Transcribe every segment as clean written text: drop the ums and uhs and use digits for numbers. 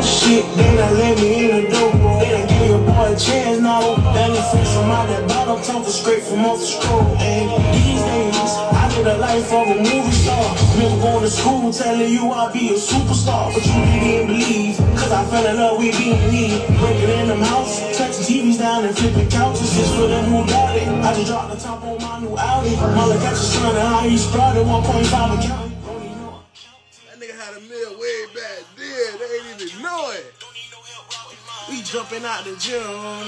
talk shit, they done let me in the door. They done give your boy a chance now. Then you fix him out that bottom talking straight from off the scroll. And these days, I live the life of a movie star. Remember going to school telling you I'll be a superstar, but you didn't believe, cause I fell in love with being me. Breaking in them house, touching TVs down and flipping couches. Just for them who doubt it, I just dropped the top on my new Audi. Mother got your son and how he started 1.5 account. That nigga had a meal way back then, they ain't even know it. We jumping out the gym.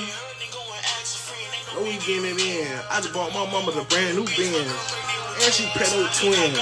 Oh, we getting it in. I just bought my mama the brand new Benz. And she pedo twins.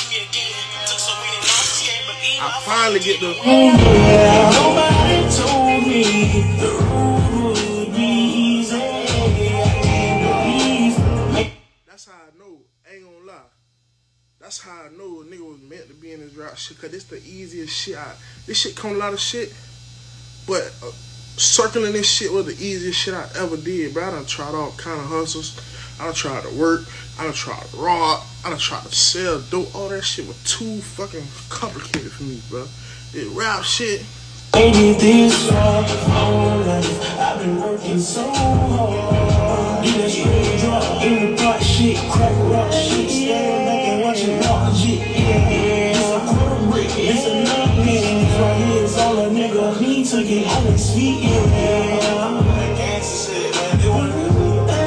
I finally get the... Yeah, nobody told me the road would be easy. I can't believe. That's how I know, I ain't gonna lie. That's how I know a nigga was meant to be in this rap shit, cause this the easiest shit. This shit come a lot of shit, but circling this shit was the easiest shit I ever did, bro. I done tried all kind of hustles. I done tried to work. I done tried to rob. I done tried to sell dope. All that shit was too fucking complicated for me, bro. This rap shit. I did this for my whole life. I've been working so hard. Yeah, straight drop in the pot shit, crack rock shit. Stand back and watch it rock legit. Yeah, it's a quarter brick, it's a nothing. Right here is all a nigga need to get on his feet. Yeah, that gangsta shit, man. They want to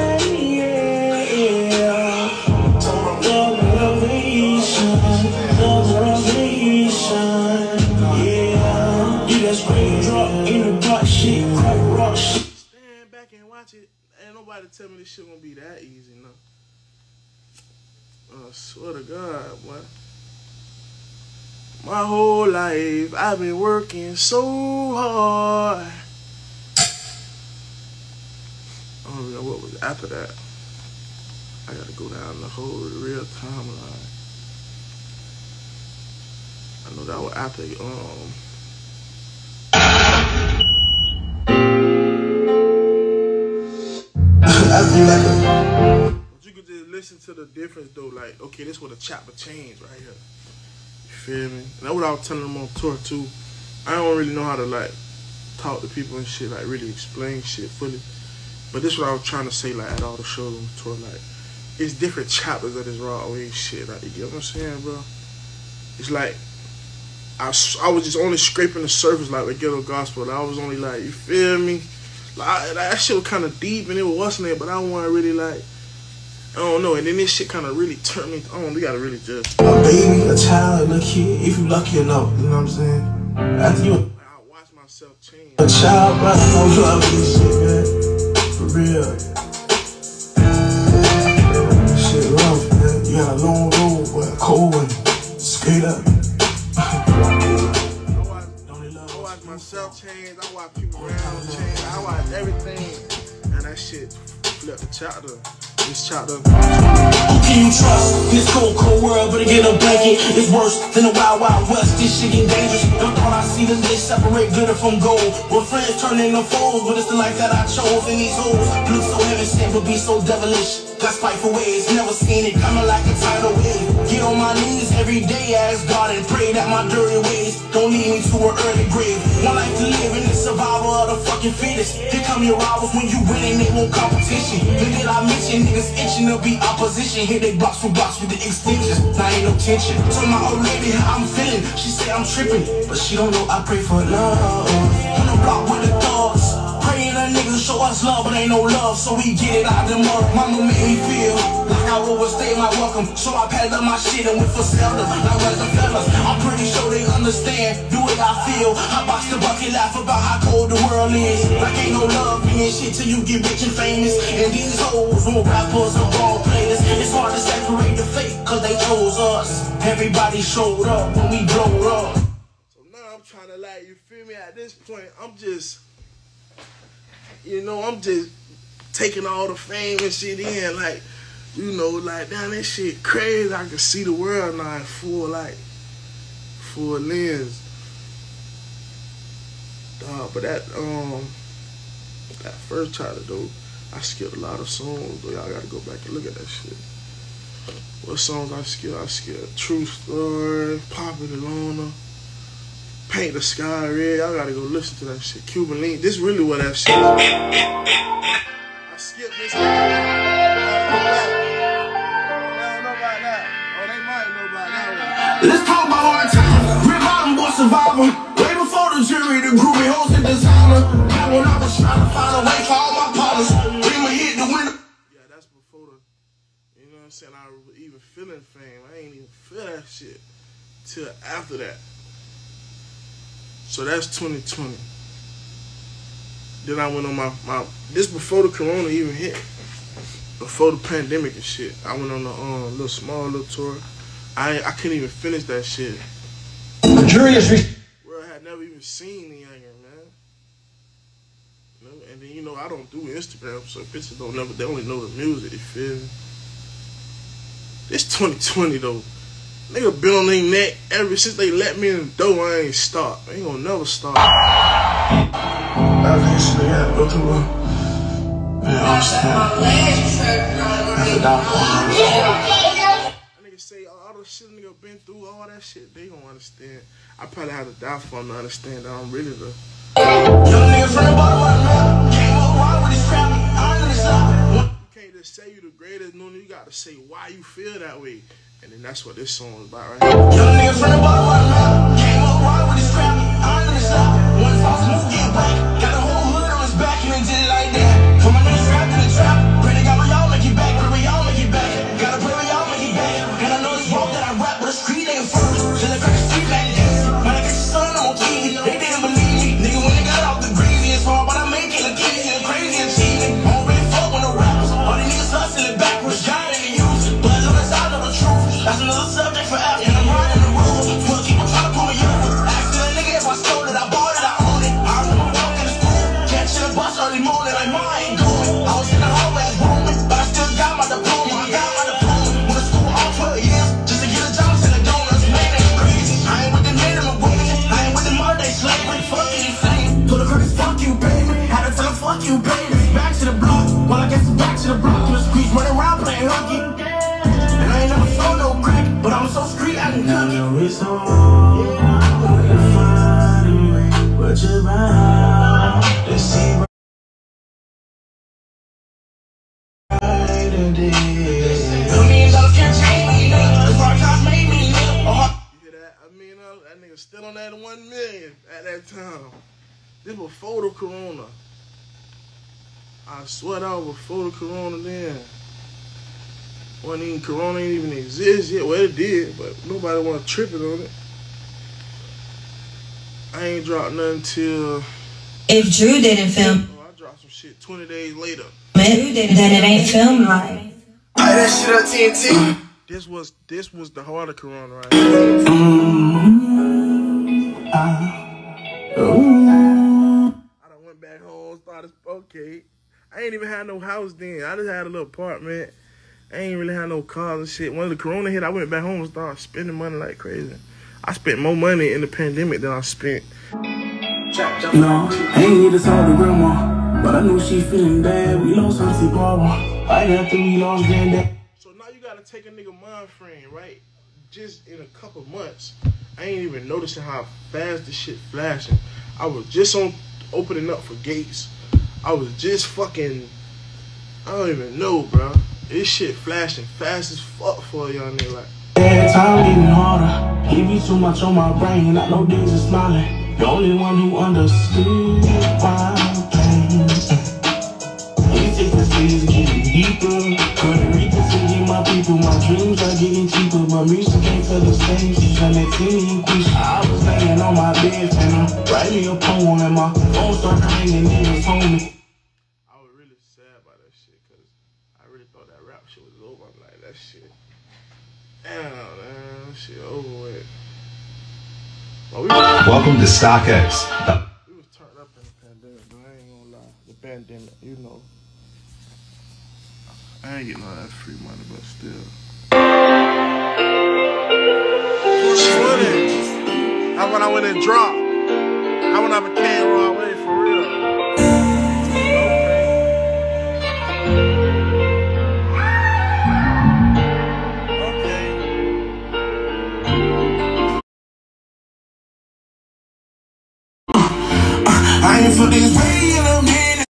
stand back and watch it. Ain't nobody tell me this shit gonna be that easy, no. I swear to God, boy. My whole life I've been working so hard. I don't know what was after that. I gotta go down the whole real timeline. I know that was after but you could just listen to the difference though, like, okay, this was a chapter change right here. You feel me? And that's what I was telling them on tour too. I don't really know how to like talk to people and shit, like really explain shit fully. But this is what I was trying to say, like at all the shows on tour, like it's different chapters of this raw wave shit, like, you get what I'm saying, bro? It's like I was just only scraping the surface, like with ghetto gospel. I was only like, you feel me? Like that shit was kind of deep and it was wasn't it, but I wasn't really like, I don't know. And then this shit kind of really turned me on. We gotta really just a baby, a child, and a kid, if you lucky enough, you know what I'm saying? After you I watch myself change. A child, bro, I know you love this shit, man. For real. Shit rough, man. You got a long road, boy, cold and straight up. I watch myself change, I watch people around change, I watch everything, and that shit flipped the chapter. This chapter. Who can you trust? This cold, cold world, but again a blanket is worse than the wild, wild west. This shit get dangerous. Don't thought I see them, they separate glitter from gold. When friends turn into foes, but it's the life that I chose. And these hoes look so heaven sent, but be so devilish. Got spiteful ways, never seen it coming like a tidal wave. Get on my knees every day, ask God and pray that my dirty ways don't lead me to an early grave. One life to live in the survival of the fucking fittest. Here come your rivals when you winning, they want competition. Look did I mention niggas itching to be opposition. Here they box for box with the extensions. Now ain't no tension. Told my old lady how I'm feeling. She said I'm tripping, but she don't know I pray for love. On the block with the thugs. Praying a nigga show us love, but ain't no love, so we get it out the mud. Mama made me feel like I overstayed my welcome, so I packed up my shit and went for shelter. Like the fellas, I'm pretty sure they understand the way I feel. I box the bucket, laugh about how cold the world is. Like ain't no love in shit till you get rich and famous. And these hoes won't rappers or ball players. It's hard to separate the fake, cause they chose us. Everybody showed up when we blowed up. So now I'm trying to like, you feel me? At this point, I'm just, you know, I'm just taking all the fame and shit in, like, you know, like, damn, that shit crazy. I can see the world now in full lens. But that first chapter though, I skipped a lot of songs, though. Y'all gotta go back and look at that shit. What songs I skipped? I skipped True Story, Popular Loner, Paint the Sky Red. Y'all gotta go listen to that shit. Cuban Link. This really what that shit is. I skipped this. They don't know about that. Oh, they might know about that one. Let's talk about hard times. Real bottom boy survivor. Way before the jury, the groovy host and designer. Back when I was trying to find a way for all my partners. Dreamer hit the window. Yeah, that's before the, you know what I'm saying, I was even feeling fame. I ain't even feel that shit till after that. So that's 2020. Then I went on my this before the corona even hit. Before the pandemic and shit. I went on a little tour. I couldn't even finish that shit. Bro, I had never even seen the younger, man. You know? And then, you know, I don't do Instagram, so bitches they only know the music, you feel me? This 2020 though. Nigga been on their neck ever since they let me in the door. I ain't stopped. I ain't gonna never stop. I think shit gotta go through a, That nigga say all the shit nigga been through, all that shit, they gon' understand. I probably have to die for them to understand that I'm really the young nigga from the bottom, man. Came up wild with his family. I'm in the side. You can't just say you the greatest, no, you gotta say why you feel that way. And then that's what this song is about right here. Young nigga from the bottom, man. Came up wild with his family. I'm in the side. One false move, get back. Got the whole hood on his back, and did it like that. From my niggas trapped in the trap. Pray to God we all make it back. Pray we all make it back. Gotta pray we all make it back. And I know it's wrong that I rap, but the street ain't first. Till I crack his feet back then. When I get your son on TV, they didn't believe me. Nigga, when they got off the greasy, it's hard, but I make it look easy and crazy and cheesy. I don't really fuck with no rappers. All these niggas hustling backwards, giant in the use. But on the side of the truth, that's another subject for after. And I'm riding the rules. Fuck people trying to pull me over. Asking a nigga if I stole it, I bought it, I own it. I remember walking to school, catching a bus early morning like mine ain't going. I was in the hallways roaming, but I still got my diploma. I got my diploma. Went to school all 12 years just to get a job in the donuts. Man, that's crazy. I ain't with the minimum wage. I ain't with the Monday slavery. Fuck anything. Put a credit, fuck you, baby. Had to tell him, fuck you, baby. Back to the block. Well, I guess it's back to the block. To the streets, running around playing hooky. And I ain't never sold no crack, but I'm so street I can cook it. It's hard to find a way, but you're right. Let's see right today. $1 million can't change me, nigga. The hard times made me, nigga. You hear that? I mean, that nigga still on that 1 million at that time. This before the corona. I swear that was before the corona then. When even corona ain't even exist yet. Well, it did, but nobody want to trip it on it. I ain't dropped nothing till... If Drew didn't film I dropped some shit 20 days later. it, then it ain't filmed right. Play that shit on TNT. This was the harder corona right here. I done went back home, started, okay. I ain't even had no house then. I just had a little apartment. I ain't really had no cars and shit. When the corona hit, I went back home and started spending money like crazy. I spent more money in the pandemic than I spent. No, I ain't need to talk to grandma, but I knew she feeling bad. We lost Auntie Barbara. Right after we lost Granddad. So now you gotta take a nigga mind frame, right? Just in a couple months, I ain't even noticing how fast this shit flashing. I was just on opening up for Gates. I was just fucking, I don't even know, bro. This shit flashing fast as fuck for a young nigga like. Every time getting harder, he be too much on my brain. I know days are smiling. The only one who understood my pain. He take the stage getting deeper. Couldn't reconsider my people. My dreams are getting cheaper, but music ain't for the same. She's trying to tell me I was laying on my bed, and write me a poem, and my phone started ringing. Niggas told me. I was really sad about that shit, cause I really thought that rap shit was over. I'm like, that shit. Damn, man, that shit over with. Well, Welcome to StockX. We was turned up in the pandemic, but I ain't gonna lie. The pandemic, you know. I ain't getting all that free money, but still. How when I went and dropped? How when I became raw way for real? ain't felt this way in a minute.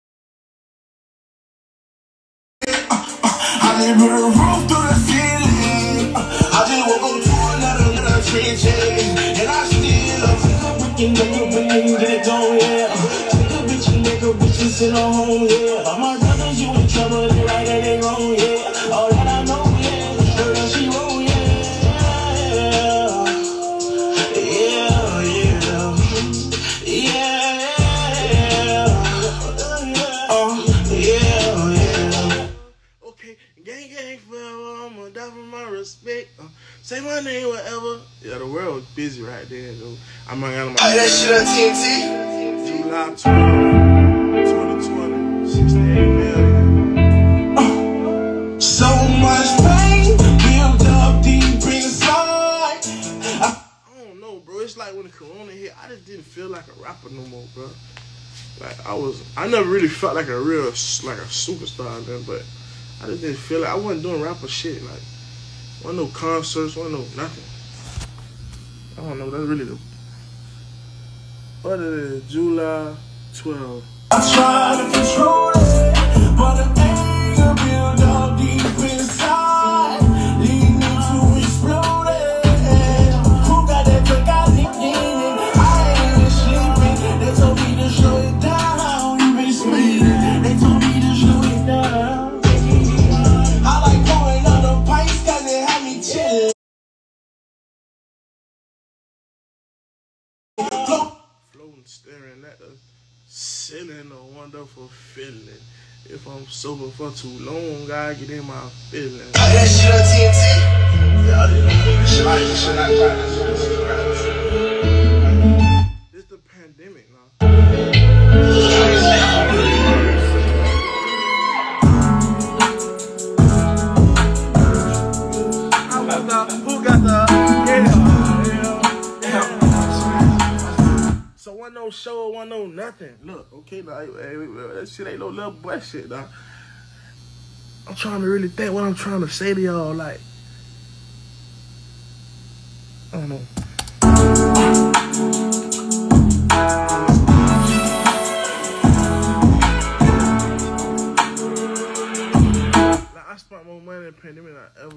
I just put a roof through the ceiling. I just woke up to another trench, and I still take a brick and make a brick and get it going, yeah. Take a bitch and make a bitch and sit on home, yeah. All my brothers, you in trouble, they right and they wrong, yeah. All that I know, yeah, heard that she wrong, yeah. Respect. Say my name, whatever. Yeah, the world was busy right there, though. I'm hanging out on my. Hey, that shit on TNT. July 12, 2020, 68 million. So much pain built up deep inside. I don't know, bro. It's like when the corona hit, I just didn't feel like a rapper no more, bro. Like I never really felt like a real, like a superstar then, but I just didn't feel like I wasn't doing rapper shit, like. Wasn't no concerts, wasn't no nothing. I don't know, that's really the... What is it? July 12. I try to control it, but the anger built up deep inside, leading me to explode it. Who got that drink I licked in it? I ain't been sleeping. They told me to slow it down. You been speeding. They told me to slow it down. I like pouring out the pints cause it had me chillin'. Floating, staring at the ceiling, a wonderful feeling. If I'm sober for too long, I get in my feelings. That shit on TNT? Yeah, I didn't know. This shit I This the pandemic now. Who got the So one no show, one no nothing. Look, okay, now, that shit ain't no little boy shit, dog. I'm trying to really think what I'm trying to say to y'all, like, I don't know. Like, I spent more money in the pandemic than I ever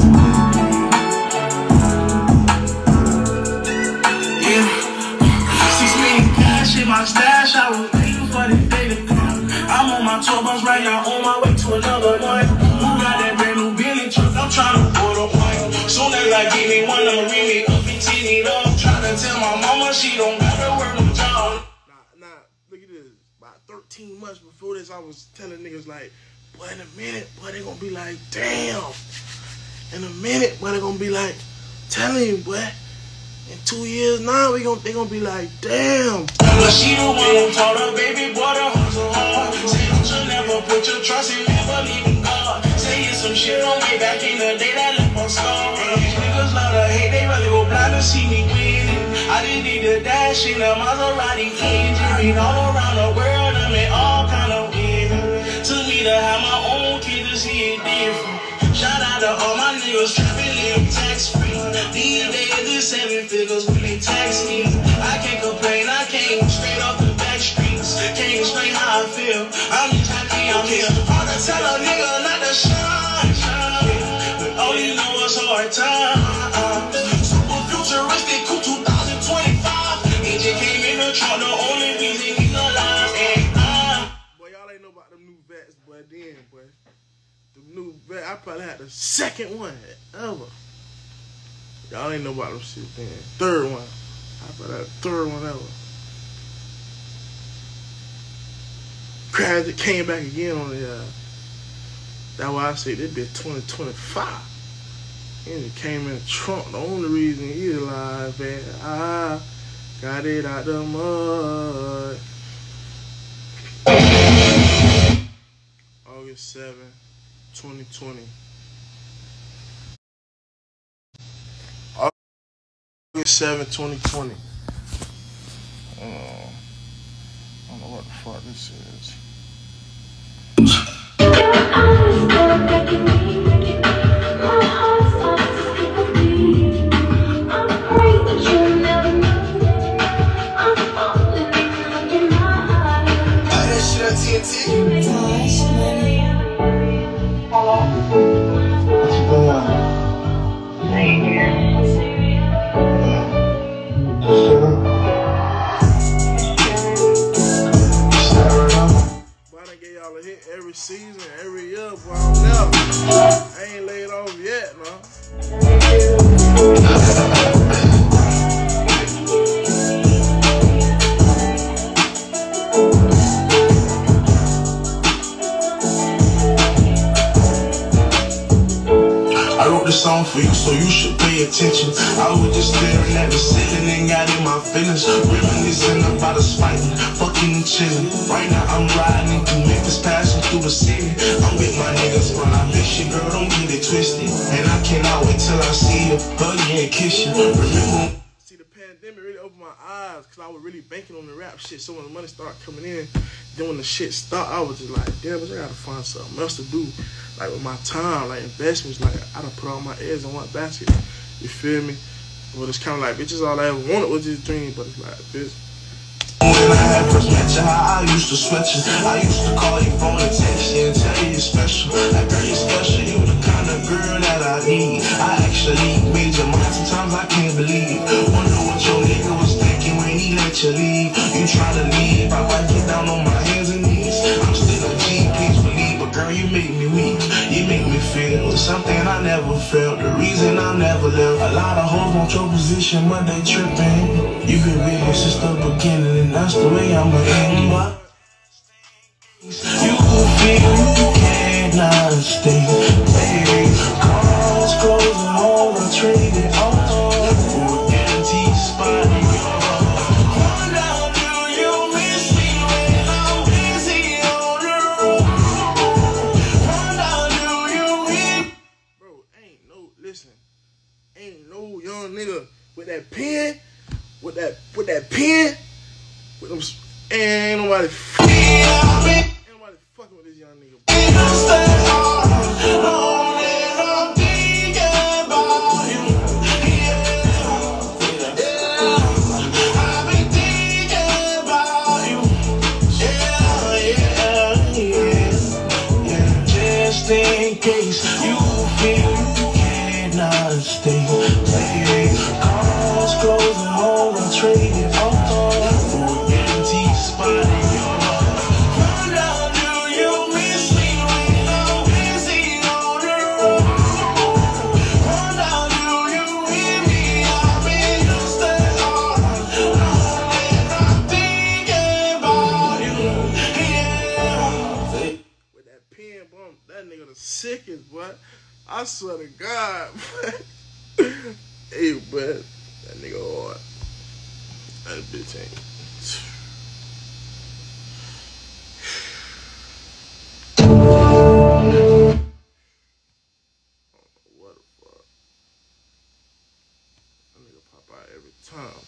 did. Yeah. 6 million cash in my stash, I was waiting for the day to come. I'm on my tour bus right now, on my way to another one. Who got that brand new Billy truck? I'm trying to order one. Soon as I get me one, I'ma ring me up and tin it up. Trying to tell my mama she don't gotta work no job. Nah, look at this. About 13 months before this, I was telling niggas like, boy, in a minute, boy, they gonna be like, damn. In a minute, boy, they gonna be like, telling you, boy. In 2 years now, they gonna be like, damn. But she the one who told her baby boy to hustle hard. Say don't you never put your trust in and believe in God. Say it's some shit on me back in the day that left on scar. Niggas love to hate, they rather go blind to see me winning. I just need a dash in a Maserati engine. All around the world, I'm in all kind of women. Took me to have my own kids to see it different. Shout out to all my niggas trapping, live tax free. These days, it's 7 figures when they tax me. I can't complain, I came straight off the back streets. Can't explain how I feel, I'm just happy I'm here. Hard to tell a nigga not to shine, but all you know is hard time. Super futuristic, cool 2025. Agent came in the trunk, the only reason he's alive. Boy, y'all ain't know about them new vets, boy, then, boy. New vet, I probably had the second one ever. Y'all ain't know about them shit then. Third one. I probably had the third one ever. Crashed it, came back again on the that's why I say this bitch 2025. And it came in the trunk. The only reason he alive, man, I got it out the mud. August 7th. 2020. August 7, 2020. I don't know what the fuck this is. season, every year, boy, I'm never. I ain't laid off yet, man. I wrote this song for you, so you should pay attention. I was just staring at the ceiling and got in my feelings, reminiscing about us fighting, fucking and chilling. Right now I'm riding through Memphis, passing through the city. I'm with my niggas, but I miss you, girl, don't get it twisted. And I cannot wait till I see you, hug you and kiss you. Remember. See, the pandemic really opened my eyes, because I was really banking on the rap shit. So when the money started coming in, then when the shit stopped, I was just like, damn, I gotta find something else to do. Like with my time, like investments, like I done put all my eggs in one basket. You feel me? But it's kind of like, bitch, all I ever wanted was this dream, but it's like, bitch. When I had first met you, how I used to sweat you. I used to call you phone and text you and tell you you're special. Like, girl, you're special, you the kind of girl that I need. I actually made your mind, sometimes I can't believe. Wonder what your nigga was thinking when he let you leave. You try to leave, I might get down on my hands and knees. I'm still a G, please believe, but girl, you make me weak. You make me feel something I never felt. The reason I never left. A lot of hoes want your position, but they tripping. You could really since the beginning, and that's the way I'ma end. You feel you cannot stay, baby. Cars closing, home I traded all for an empty spot in your heart. Wonder, do you miss me when I'm busy on the road? Wonder, do you miss? Bro, ain't no young nigga with that pen, with that pen, with them, ain't nobody fucking with this young nigga. Just in case you feel you cannot stay, baby. Cars closing, home I traded all for an empty spot in your heart. Wonder, do you miss me when I'm busy on the road? Wonder, do you hear me? I've been just as hard, lonely, I'm thinking about you. Yeah. With that pen, bro, that nigga the sickest, boy. I swear to God, boy. Hey, boy, that nigga hard. That bitch ain't. What the fuck? That nigga pop out every time.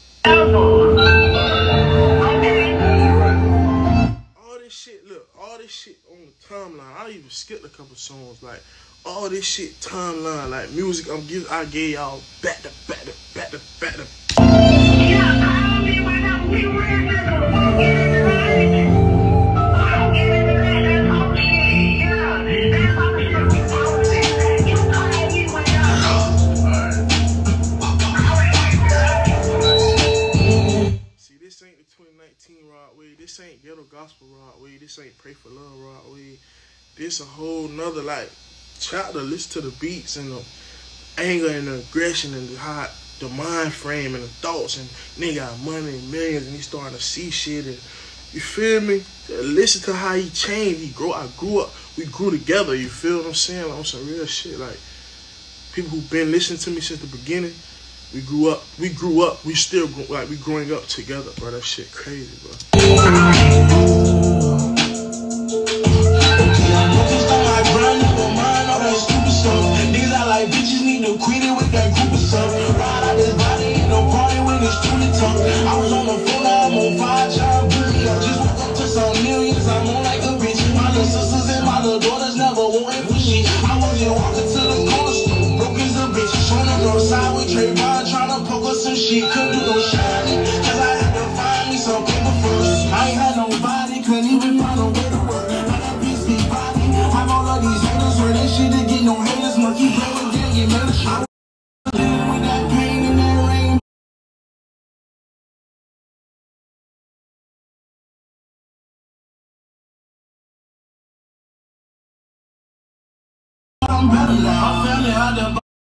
All this shit, look, all this shit on the timeline. I even skipped a couple songs, like all this shit timeline, like music. I gave y'all back to back to back to back to. See, this ain't the 2019 Rod Wave. This ain't ghetto gospel Rod Wave. This ain't pray for love Rod Wave. This a whole nother like chapter. Listen to the beats and the anger and the aggression and the mind frame and the thoughts, and nigga got money and millions and he starting to see shit, and you feel me? Listen to how he changed. We grew up, we grew together, you feel what I'm saying? Like, on some real shit, like people who've been listening to me since the beginning, we grew up, we still like we growing up together, bro. That shit crazy, bro. These are like bitches need to quit it with that group of stuff. Ride out this body, ain't no party when it's truly tough. I was on the phone, now I'm on 5 job booty. I just woke up to some millions, I'm on like a bitch. My little sisters and my little daughters never wanted for shit. I was just walking to the corner store, broke as a bitch. On the north side with Trayvon, trying to poke us some shit. Couldn't do no shining, cause I had to find me some paper first. I ain't had no vibe. I'm better now. My family out there.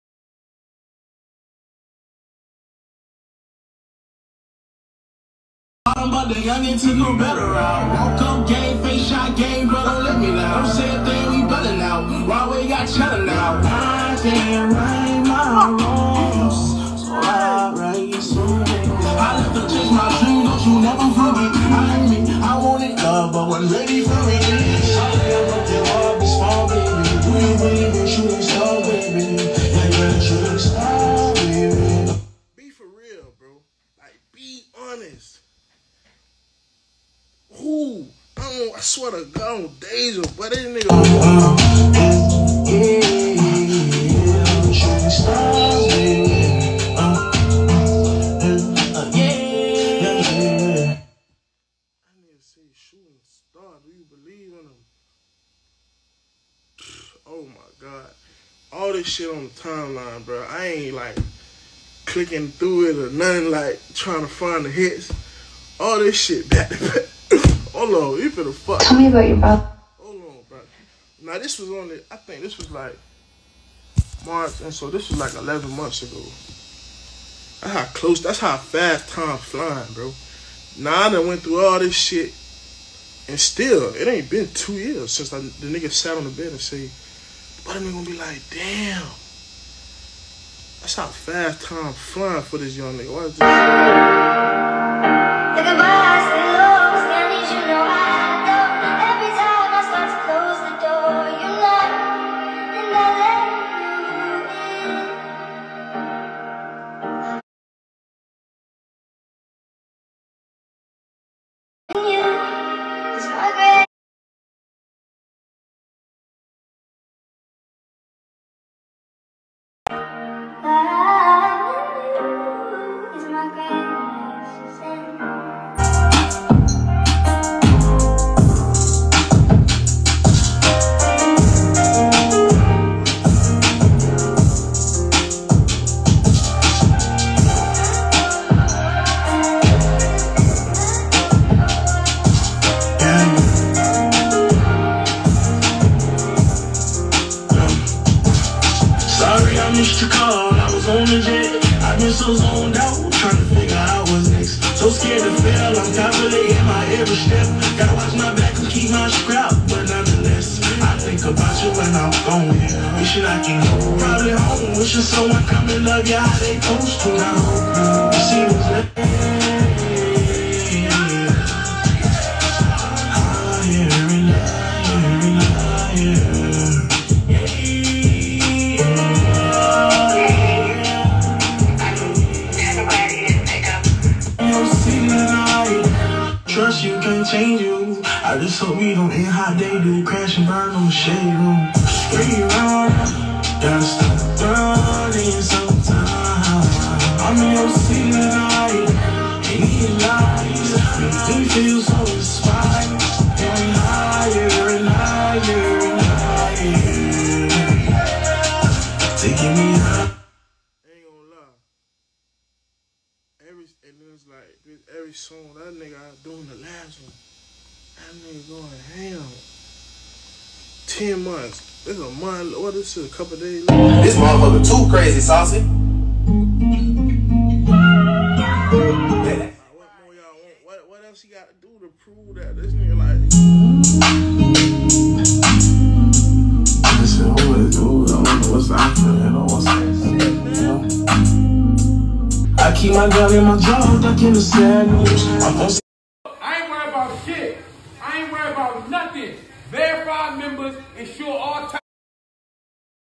But the youngin' took a better route. Woke up, game, face shot, game, but don't let me down. Don't say a thing, we better now. Why we got cheddar now? I can't right my wrongs, so I write some things. I left to chase my dream, don't you never forget. I wanted love, but wasn't ready for it. Sorry, I broke your heart, be small, baby. Do you believe in shooting star, baby? Yeah, you're a shooting star, baby. Be for real, bro. Like, be honest. Who? I swear to God, on Deja, but this nigga. Shooting stars, baby. I need to see shooting star. Do you believe in them? Oh my God. All this shit on the timeline, bro. I ain't like clicking through it or nothing, like trying to find the hits. All this shit back to back. Hold on, you finna fuck. Tell me about your brother. Hold on, bro. Now this was only, I think this was like March, and so this was like 11 months ago. That's how close, that's how fast time's flying, bro. Now I done went through all this shit, and still, it ain't been 2 years since the nigga sat on the bed and say, but I'm gonna be like, damn. That's how fast time's flying for this young nigga. Why is this? Missed your call, I was on the jet. I've been so zoned out, trying to figure out what's next. So scared to fail, I'm calculating my every step. Gotta watch my back and keep my scrap, but nonetheless, I think about you when I'm gone. Wishing I can go probably home, wishing someone come and love you how they supposed to. Now hope you see what's left. Trust you can't change you. I just hope we don't end how they do. Crash and burn on the shade room. Straight around, gotta stop running sometimes. I'm in your city tonight, ain't even lies. We feel so inspired, going higher and higher and higher, taking me high. Ain't gonna lie. And then it's like every song that nigga I doing the last one, that nigga going ham. 10 months. This is a month. What is this? A couple days later. This motherfucker too crazy, saucy. What more y'all want? What else he got to do to prove that this nigga like? Listen, what's out there? What's I keep my gun in my jaw, duck in the sandwich. I ain't worried about shit. I ain't worried about nothing. Verified members ensure all time.